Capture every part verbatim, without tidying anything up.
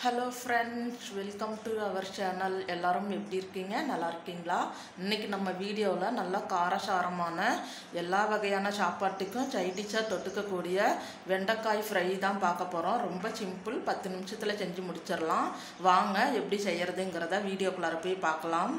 Hello friends, welcome to our channel. எல்லாரும் எப்படி இருக்கீங்க? நல்லா இருக்கீங்களா? இன்றைக்கி நம்ம வீடியோவில் நல்லா காரசாரமான எல்லா வகையான சாப்பாட்டுக்கும் சைடிஷாக தொட்டுக்கக்கூடிய வெண்டைக்காய் ஃப்ரை தான் பார்க்க போகிறோம். ரொம்ப சிம்பிள், பத்து நிமிஷத்தில் செஞ்சு முடிச்சிடலாம். வாங்க எப்படி செய்கிறதுங்கிறத வீடியோக்குள்ளார போய் பார்க்கலாம்.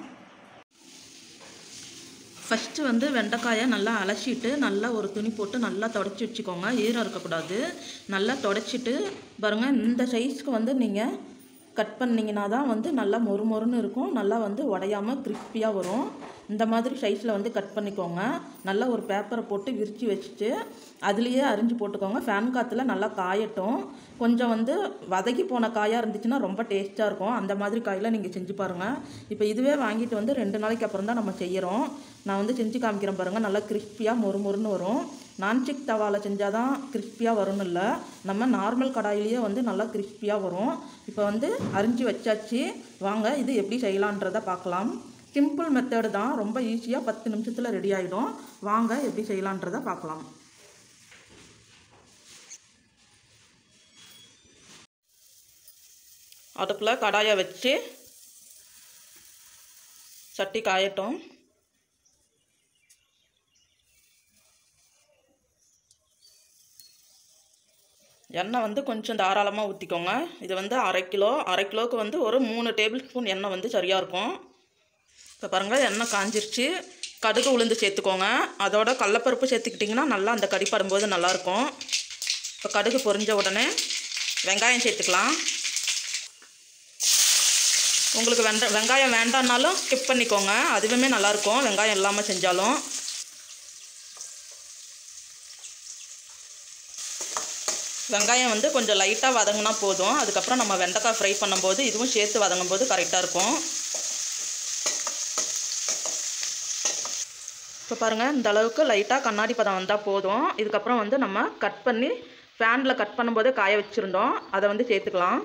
ஃபஸ்ட்டு வந்து வெண்டைக்காயை நல்லா அலசிட்டு நல்லா ஒரு துணி போட்டு நல்லா தொடச்சி வச்சுக்கோங்க. ஈரம் இருக்கக்கூடாது. நல்லா தொடச்சிட்டு பாருங்கள், இந்த சைஸ்க்கு வந்து நீங்கள் கட் பண்ணிங்கன்னா தான் வந்து நல்லா மொறு மொறுன்னு இருக்கும். நல்லா வந்து உடையாமல் கிறிஸ்பியாக வரும். இந்த மாதிரி சைஸில் வந்து கட் பண்ணிக்கோங்க. நல்லா ஒரு பேப்பரை போட்டு விரித்து வச்சுட்டு அதுலேயே அரிஞ்சு போட்டுக்கோங்க. ஃபேன் காற்றுல நல்லா காயட்டும். கொஞ்சம் வந்து வதக்கி போன காயாக இருந்துச்சுன்னா ரொம்ப டேஸ்ட்டாக இருக்கும். அந்த மாதிரி காயெலாம் நீங்கள் செஞ்சு பாருங்கள். இப்போ இதுவே வாங்கிட்டு வந்து ரெண்டு நாளைக்கு அப்புறம் தான் நம்ம செய்கிறோம். நான் வந்து செஞ்சு காமிக்கிறேன் பாருங்கள். நல்லா கிறிஸ்பியாக மொறு மொறுன்னு வரும். நான்ஸ்டிக் தவாவில் செஞ்சால் தான் கிறிஸ்பியாக வரும்னு இல்லை, நம்ம நார்மல் கடாயிலேயே வந்து நல்லா கிறிஸ்பியாக வரும். இப்போ வந்து அரிஞ்சு வச்சாச்சு. வாங்க இது எப்படி செய்யலான்றதை பார்க்கலாம். சிம்பிள் மெத்தடு தான், ரொம்ப ஈஸியாக பத்து நிமிஷத்தில் ரெடி ஆகிடும். வாங்க எப்படி செய்யலான்றதை பார்க்கலாம். அடுப்பில் கடாயை வச்சு சட்டி காயட்டும். எண்ணெய் வந்து கொஞ்சம் தாராளமாக ஊற்றிக்கோங்க. இது வந்து அரை கிலோ அரை கிலோவுக்கு வந்து ஒரு மூணு டேபிள் ஸ்பூன் எண்ணெய் வந்து சரியாக இருக்கும். இப்போ பாருங்கள், எண்ணெய் காஞ்சிருச்சு. கடுகு உளுந்து சேர்த்துக்கோங்க. அதோட கடலப்பருப்பு சேர்த்துக்கிட்டிங்கன்னா நல்லா அந்த கறி படும்போது நல்லாயிருக்கும். இப்போ கடுகு பொரிஞ்ச உடனே வெங்காயம் சேர்த்துக்கலாம். உங்களுக்கு வெண்ட வெங்காயம் வேண்டான்னாலும் ஸ்கிப் பண்ணிக்கோங்க, அதுவுமே நல்லாயிருக்கும் வெங்காயம் இல்லாமல் செஞ்சாலும். வெங்காயம் வந்து கொஞ்சம் லைட்டாக வதங்கினா போதும். அதுக்கப்புறம் நம்ம வெண்டைக்காய் ஃப்ரை பண்ணும்போது இதுவும் சேர்த்து வதங்கும் போது கரெக்டாக இருக்கும். இப்போ பாருங்கள், இந்த அளவுக்கு லைட்டாக கண்ணாடி பதம் வந்தால் போதும். இதுக்கப்புறம் வந்து நம்ம கட் பண்ணி ஃபேனில் கட் பண்ணும்போது காய வச்சுருந்தோம், அதை வந்து சேர்த்துக்கலாம்.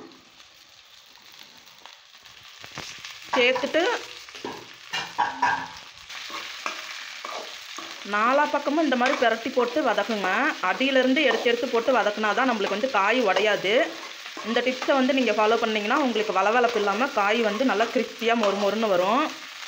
சேர்த்துட்டு நாலா பக்கமும் இந்த மாதிரி பிரட்டி போட்டு வதக்குங்க. அடியிலேருந்து எடுத்து எடுத்து போட்டு வதக்குனா தான் நம்மளுக்கு வந்து காய் உடையாது. இந்த டிப்ஸை வந்து நீங்கள் ஃபாலோ பண்ணிங்கன்னா உங்களுக்கு வளவளப்பு இல்லாமல் காய் வந்து நல்லா கிறிஸ்பியாக மொறு மொறுன்னு வரும்.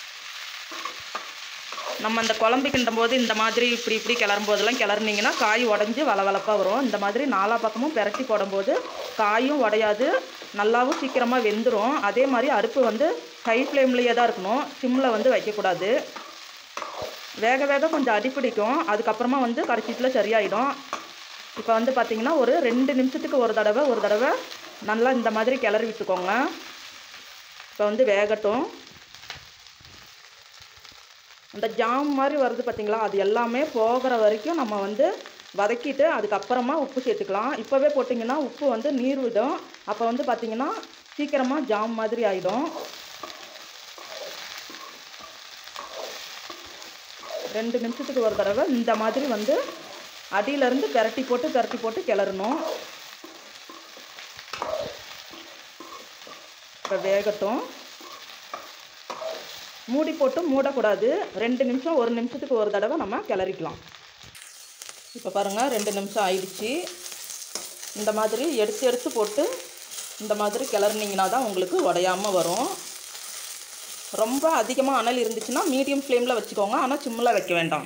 நம்ம அந்த குழம்பு கிண்டும் போது இந்த மாதிரி இப்படி இப்படி கிளறும் போதெல்லாம் கிளறினீங்கன்னா காய் உடஞ்சி வளவளப்பாக வரும். இந்த மாதிரி நாலா பக்கமும் பிரட்டி போடும்போது காயும் உடையாது, நல்லாவும் சீக்கிரமாக வெந்துடும். அதே மாதிரி அடுப்பு வந்து ஹை ஃப்ளேம்லேயே தான் இருக்கணும், சிம்மில் வந்து வைக்கக்கூடாது. வேக வேக கொஞ்சம் அடிப்பிடிக்கும், அதுக்கப்புறமா வந்து கடைசியில் சரியாயிடும். இப்போ வந்து பார்த்திங்கன்னா ஒரு ரெண்டு நிமிஷத்துக்கு ஒரு தடவை ஒரு தடவை நல்லா இந்த மாதிரி கிளறி விட்டுக்கோங்க. இப்போ வந்து வேகட்டும். அந்த ஜாம் மாதிரி வருது பார்த்திங்களா, அது எல்லாமே போகிற வரைக்கும் நம்ம வந்து வதக்கிட்டு அதுக்கப்புறமா உப்பு சேர்த்துக்கலாம். இப்போவே போட்டிங்கன்னா உப்பு வந்து நீர் விடும். அப்போ வந்து பார்த்திங்கன்னா சீக்கிரமாக ஜாம் மாதிரி ஆகிடும். ரெண்டு நிமிஷத்துக்கு ஒரு தடவை இந்த மாதிரி வந்து அடியிலேருந்து பிரட்டி போட்டு பிரட்டி போட்டு கிளறணும். இப்போ வேகட்டும். மூடி போட்டு மூடக்கூடாது. ரெண்டு நிமிஷம் ஒரு நிமிஷத்துக்கு ஒரு தடவை நம்ம கிளறிக்கலாம். இப்போ பாருங்கள், ரெண்டு நிமிஷம் ஆயிடுச்சு. இந்த மாதிரி எடுத்து எடுத்து போட்டு இந்த மாதிரி கிளறினீங்கன்னா தான் உங்களுக்கு உடையாமல் வரும். ரொம்ப அதிகமாக அனல் இருந்துச்சுன்னா மீடியம் ஃப்ளேமில் வச்சுக்கோங்க, ஆனால் சிம்மில் வைக்க வேண்டாம்.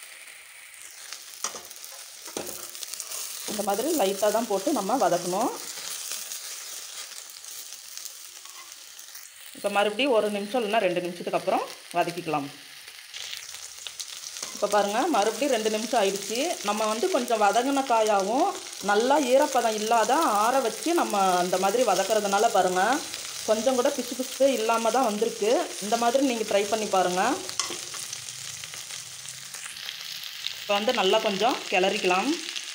இந்த மாதிரி லைட்டாக தான் போட்டு நம்ம வதக்கணும். இப்போ மறுபடியும் ஒரு நிமிஷம் இல்லைன்னா ரெண்டு நிமிஷத்துக்கு அப்புறம் வதக்கிக்கலாம். இப்போ பாருங்கள், மறுபடியும் ரெண்டு நிமிஷம் ஆயிடுச்சு. நம்ம வந்து கொஞ்சம் வதங்கின காயாகவும் நல்லா ஈரப்பதம் இல்லாத ஆற வச்சு நம்ம அந்த மாதிரி வதக்கிறதுனால பாருங்கள் கொஞ்சம் கூட பிசு பிசு இல்லாமல் தான் வந்திருக்கு. இந்த மாதிரி நீங்கள் ட்ரை பண்ணி பாருங்கள். இப்போ வந்து நல்லா கொஞ்சம் கிளறிக்கலாம்.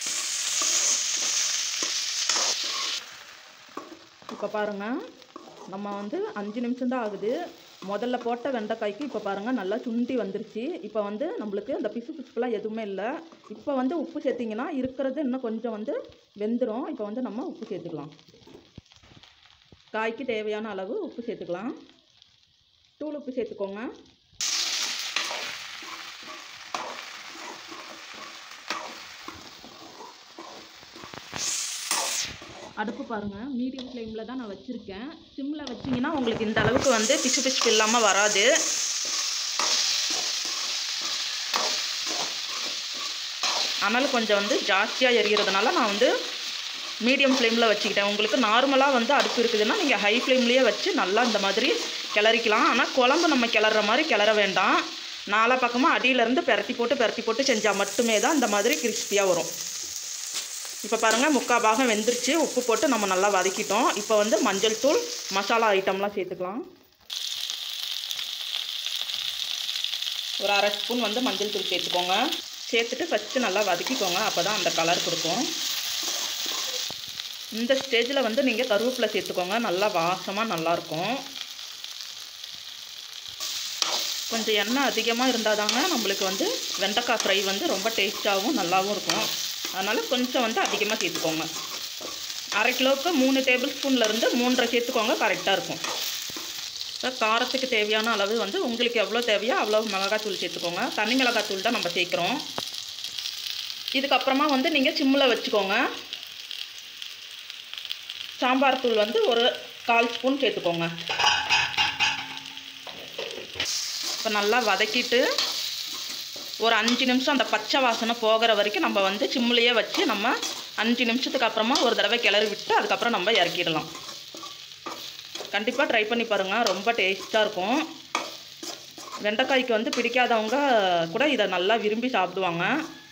இப்போ பாருங்கள், நம்ம வந்து அஞ்சு நிமிஷம் தான் ஆகுது. முதல்ல போட்ட வெண்டைக்காய்க்கு இப்போ பாருங்கள் நல்லா சுண்டி வந்துருச்சு. இப்போ வந்து நம்மளுக்கு அந்த பிசு பிசுப்புலாம் எதுவுமே இல்லை. இப்போ வந்து உப்பு சேர்த்திங்கன்னா இருக்கிறது இன்னும் கொஞ்சம் வந்து வெந்துடும். இப்போ வந்து நம்ம உப்பு சேர்த்துக்கலாம். காய்க்கு தேவையான அளவு உப்பு சேர்த்துக்கலாம். தூள் உப்பு சேர்த்துக்கோங்க. அடுப்பு பாருங்கள், மீடியம் ஃப்ளேமில் தான் நான் வச்சுருக்கேன். சிம்மில் வச்சிங்கன்னா உங்களுக்கு இந்த அளவுக்கு வந்து பிசு பிசுப்பு இல்லாமல் வராது. அனல் கொஞ்சம் வந்து ஜாஸ்தியாக எரிகிறதுனால நான் வந்து மீடியம் ஃப்ளேமில் வச்சுக்கிட்டேன். உங்களுக்கு நார்மலாக வந்து அடுப்பு இருக்குதுன்னா நீங்கள் ஹை ஃப்ளேம்லேயே வச்சு நல்லா இந்த மாதிரி கிளறிக்கலாம். ஆனால் குழம்பு நம்ம கிளற மாதிரி கிளற வேண்டாம். நாலா பக்கமாக அடியிலேருந்து பெரட்டி போட்டு பெரட்டி போட்டு செஞ்சால் மட்டுமே தான் இந்த மாதிரி கிறிஸ்பியாக வரும். இப்போ பாருங்கள், முக்கால் பாகம் வெந்துருச்சு. உப்பு போட்டு நம்ம நல்லா வதக்கிட்டோம். இப்போ வந்து மஞ்சள் தூள், மசாலா ஐட்டம்லாம் சேர்த்துக்கலாம். ஒரு அரை ஸ்பூன் வந்து மஞ்சள் தூள் சேர்த்துக்கோங்க. சேர்த்துட்டு ஃபஸ்ட்டு நல்லா வதக்கிக்கோங்க. அப்போ தான் அந்த கலர் கொடுக்கும். இந்த ஸ்டேஜில் வந்து நீங்கள் கருவேப்பிலை சேர்த்துக்கோங்க. நல்லா வாசமாக நல்லாயிருக்கும். கொஞ்சம் எண்ணெய் அதிகமாக இருந்தால் தாங்க நம்மளுக்கு வந்து வெண்டைக்காய் ஃப்ரை வந்து ரொம்ப டேஸ்ட்டாகவும் நல்லாவும் இருக்கும். அதனால் கொஞ்சம் வந்து அதிகமாக சேர்த்துக்கோங்க. அரை கிலோவுக்கு மூணு டேபிள் ஸ்பூன்லேருந்து மூன்றரை சேர்த்துக்கோங்க, கரெக்டாக இருக்கும். இப்போ காரத்துக்கு தேவையான அளவு வந்து உங்களுக்கு எவ்வளோ தேவையோ அவ்வளோ மிளகாத்தூள் சேர்த்துக்கோங்க. தனி மிளகாத்தூள் தான் நம்ம சேர்க்குறோம். இதுக்கப்புறமா வந்து நீங்கள் சிம்மில் வச்சுக்கோங்க. சாம்பார் தூள் வந்து ஒரு கால் ஸ்பூன் சேர்த்துக்கோங்க. இப்போ நல்லா வதக்கிட்டு ஒரு அஞ்சு நிமிஷம் அந்த பச்சை வாசனை போகிற வரைக்கும் நம்ம வந்து சிம்மிலேயே வச்சு நம்ம அஞ்சு நிமிஷத்துக்கு அப்புறமா ஒரு தடவை கிளறி விட்டு அதுக்கப்புறம் நம்ம இறக்கிடலாம். கண்டிப்பாக ட்ரை பண்ணி பாருங்கள், ரொம்ப டேஸ்ட்டாக இருக்கும். வெண்டைக்காய்க்கு வந்து பிடிக்காதவங்க கூட இதை நல்லா விரும்பி சாப்பிடுவாங்க.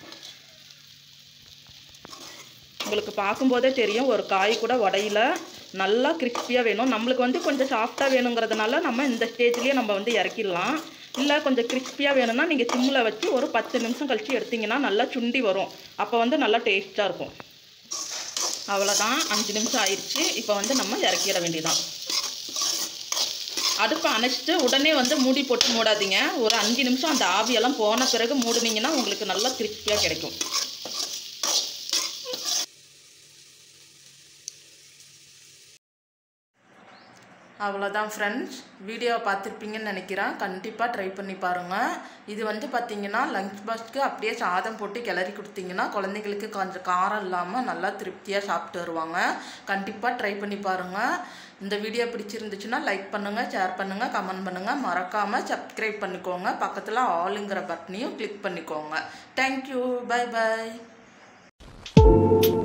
உங்களுக்கு பார்க்கும்போதே தெரியும், ஒரு காய் கூட உடையில, நல்லா கிறிஸ்பியாக வேணும். நம்மளுக்கு வந்து கொஞ்சம் சாஃப்டாக வேணுங்கிறதுனால நம்ம இந்த ஸ்டேஜ்லேயே நம்ம வந்து இறக்கிடலாம். இல்லை கொஞ்சம் கிறிஸ்பியாக வேணும்னா நீங்கள் சிம்மில் வச்சு ஒரு பத்து நிமிஷம் கழித்து எடுத்திங்கன்னா நல்லா சுண்டி வரும். அப்போ வந்து நல்லா டேஸ்ட்டாக இருக்கும். அவ்வளோதான், அஞ்சு நிமிஷம் ஆயிடுச்சு. இப்போ வந்து நம்ம இறக்கிட வேண்டியதான். அடுப்பை அணைச்சிட்டு உடனே வந்து மூடி போட்டு மூடாதீங்க. ஒரு அஞ்சு நிமிஷம் அந்த ஆவியெல்லாம் போன பிறகு மூடினீங்கன்னா உங்களுக்கு நல்லா கிறிஸ்பியாக கிடைக்கும். அவ்வளோதான் ஃப்ரெண்ட்ஸ், வீடியோவை பார்த்துருப்பீங்கன்னு நினைக்கிறேன். கண்டிப்பாக ட்ரை பண்ணி பாருங்கள். இது வந்து பார்த்திங்கன்னா லஞ்ச் பாக்ஸ்க்கு அப்படியே சாதம் போட்டு கிளறி கொடுத்தீங்கன்னா குழந்தைங்களுக்கு கொஞ்சம் காரம் இல்லாமல் நல்லா திருப்தியாக சாப்பிட்டு வருவாங்க. கண்டிப்பாக ட்ரை பண்ணி பாருங்கள். இந்த வீடியோ பிடிச்சிருந்துச்சுன்னா லைக் பண்ணுங்கள், ஷேர் பண்ணுங்கள், கமெண்ட் பண்ணுங்கள். மறக்காமல் சப்ஸ்கிரைப் பண்ணிக்கோங்க. பக்கத்தில் ஆளுங்கிற பட்டனையும் கிளிக் பண்ணிக்கோங்க. தேங்க்யூ, பை பாய்.